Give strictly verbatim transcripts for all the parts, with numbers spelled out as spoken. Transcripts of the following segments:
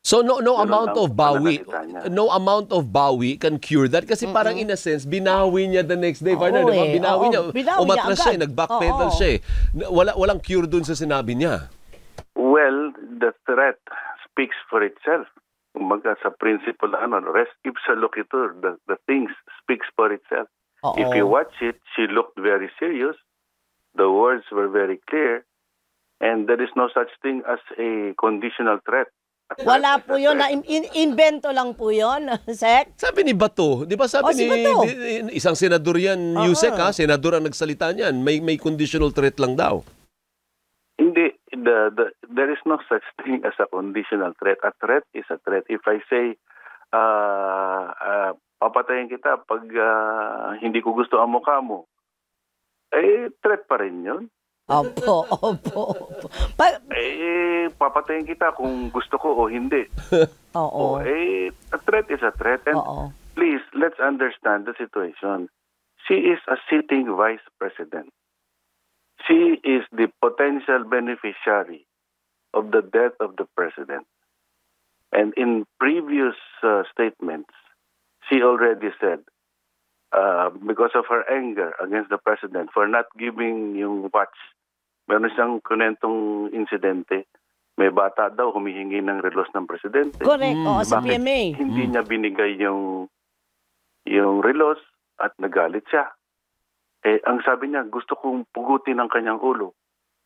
So no no Ganun amount ang of bawi, pananalita niya. no amount of bawi can cure that kasi parang in a sense binawi niya the next day, Oo partner, di ba? eh. Binawi Oo, niya. binawi niya Umatras siya, agad. nag-backpedal Oo. siya. eh. Wala walang cure dun sa sinabi niya. Well, the threat speaks for itself. Kumbaga sa principle, ano, res ipsa loquitur, the, the things speaks for itself. Oo. If you watch it, she looked very serious. The words were very clear. And there is no such thing as a conditional threat. A threat Wala is po a yun. threat. Na in- invento lang po yun, Sec. Sabi ni Bato, di ba sabi Oh, si ni Bato. di- isang senador yan, Oo. Yusek ha, senador ang nagsalita niyan, may may conditional threat lang daw. Hindi, the, the, there is no such thing as a conditional threat. A threat is a threat. If I say, uh, uh, papatayin kita pag uh, hindi ko gusto ang mukha mo, eh, threat pa rin yun. Opo, opo, opo. Pa- Eh, papatayin kita kung gusto ko o hindi. Oo. O, eh, a threat is a threat. And Oo. please, let's understand the situation. She is a sitting vice president. She is the potential beneficiary of the death of the president. And in previous uh, statements, she already said, uh, because of her anger against the president for not giving yung watch, meron siyang kunentong insidente. May bata daw humihingi ng relos ng presidente. Correct. Oo, sa P Bakit M A. hindi niya binigay yung yung relos at nagalit siya? Eh, ang sabi niya, gusto kong pugutin ang kanyang ulo.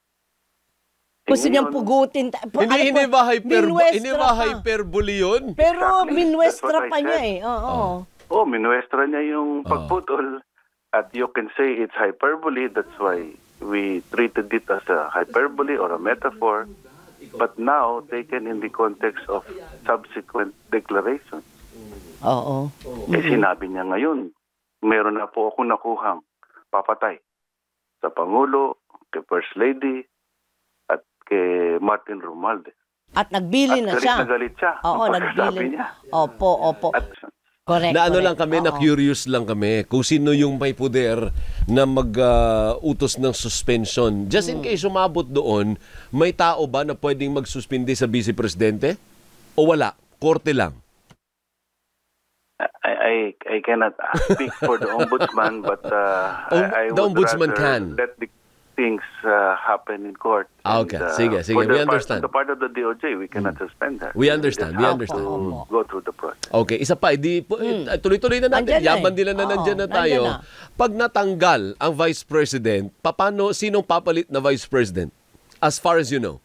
Eh, Gusto niyang ngayon, pugutin. ta- po- Hindi ano hindi po, ba hyper minwestra hindi ba pa. hyperbole yun? Pero Exactly. minwestra That's what I pa niya said. eh. Oo. Oh, minuestra niya yung pagputol. At you can say it's hyperbole. That's why we treated it as a hyperbole or a metaphor. But now, taken in the context of subsequent declaration, Oo. eh sinabi niya ngayon, meron na po ako nakuhang papatay sa Pangulo, kay First Lady, at kay Martin Romualdez. At nagbili At na galit siya. na galit siya. Oo, ang pagkasabi nagbili. niya. Opo, opo. At Correct. Na ano correct. lang kami, na Oo. curious lang kami kung sino yung may poder na mag-utos ng suspension. Just in case umabot doon, may tao ba na pwedeng magsuspindi sa vice presidente? O wala? Korte lang? I, I, I cannot speak for the ombudsman, but uh, Oh, I, I the would ombudsman rather can. let the things uh, happen in court. Ah, And, okay. uh, Sige, sige. for We the understand. Part, the part of the D O J, we cannot suspend her. We understand, just we have understand. to Opo. go through the process. Okay, isa pa, edi, po- eh, tuloy-tuloy na natin. Nandyan na Yaman eh. nila na Oo, nandyan na nandyan tayo. na. Pag natanggal ang vice president, paano, sinong papalit na vice president? As far as you know.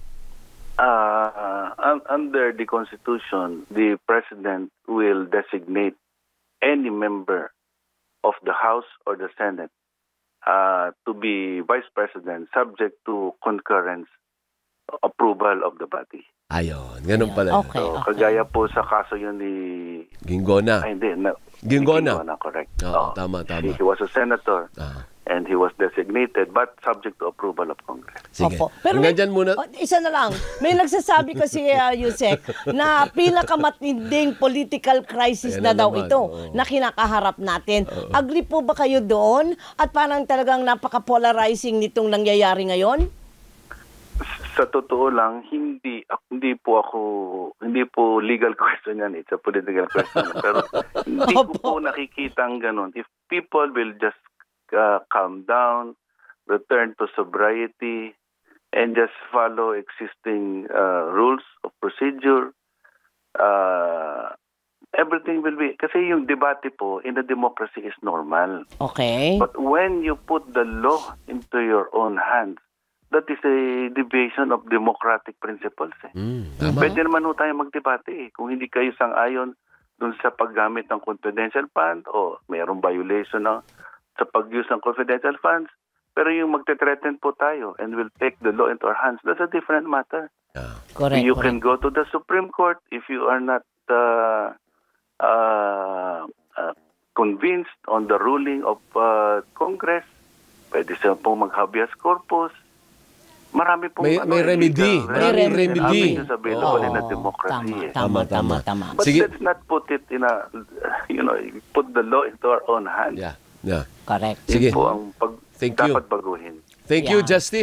Uh, un- under the Constitution, the President will designate any member of the House or the Senate uh, to be Vice President subject to concurrence approval of the body. Ayon, ganun pala. Okay, So, okay. kagaya po sa kaso yun ni... Ginggona. Ay, hindi. Na, Ginggona. ni correct. Oo, Oo. tama, tama. He, he was a senator Ah, and he was designated but subject to approval of Congress. sige. Opo. Pero may, Hanggang dyan muna. oh, isa na lang. May nagsasabi kasi, uh, Yusek, na pinakamatinding political crisis Ayan na na daw naman, ito oo. na kinakaharap natin. Agree po ba kayo doon? At parang talagang napaka-polarizing nitong nangyayari ngayon? Sa totoo lang, hindi hindi po ako, hindi po legal question yan. It's a political question. Pero hindi ko po nakikita ang ganun. If people will just uh, calm down, return to sobriety, and just follow existing uh, rules of procedure, uh, everything will be... Kasi yung debate po in a democracy is normal. Okay. But when you put the law into your own hands, that is a deviation of democratic principles. Eh. Mm, tama. Pwede naman ho tayo magdebate eh. Kung hindi kayo sang-ayon dun sa paggamit ng confidential fund o mayroong violation ng, sa pag-use ng confidential funds, pero yung magte-threaten po tayo and will take the law into our hands, that's a different matter. Yeah. Correct. You correct. can go to the Supreme Court if you are not uh, uh, uh, convinced on the ruling of uh, Congress. Pwede siya pong mag-habeas corpus. Marami pong May- ano, may remedy. legal May remedy. avenues available in a Oo, democracy. Tama, eh. tama, Tama, tama, tama. tama. But Sige. let's not put it in a, you know, put the law into our own hands. Yeah. Yeah. Correct. Yun Sige. po ang pag, Thank you. dapat baguhin. Thank you, Yeah. Justice.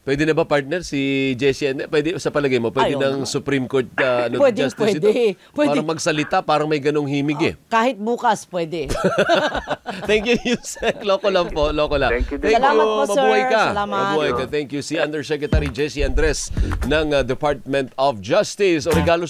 Pwede na ba, partner, si Jessie? Ande- Pwede, sa palagay mo, pwede Ayaw ng naman. Supreme Court uh, ano, Pwede, Justice pwede. ito? Pwede. Parang magsalita, parang may ganong himig eh. Kahit bukas, pwede. Thank you, Yusek. Loko lang po, loko lang. Thank you din. Salamat po, sir. Mabuhay ka. Salamat. Mabuhay ka. Thank you. Si Undersecretary Jessie Andres ng uh, Department of Justice. O regalo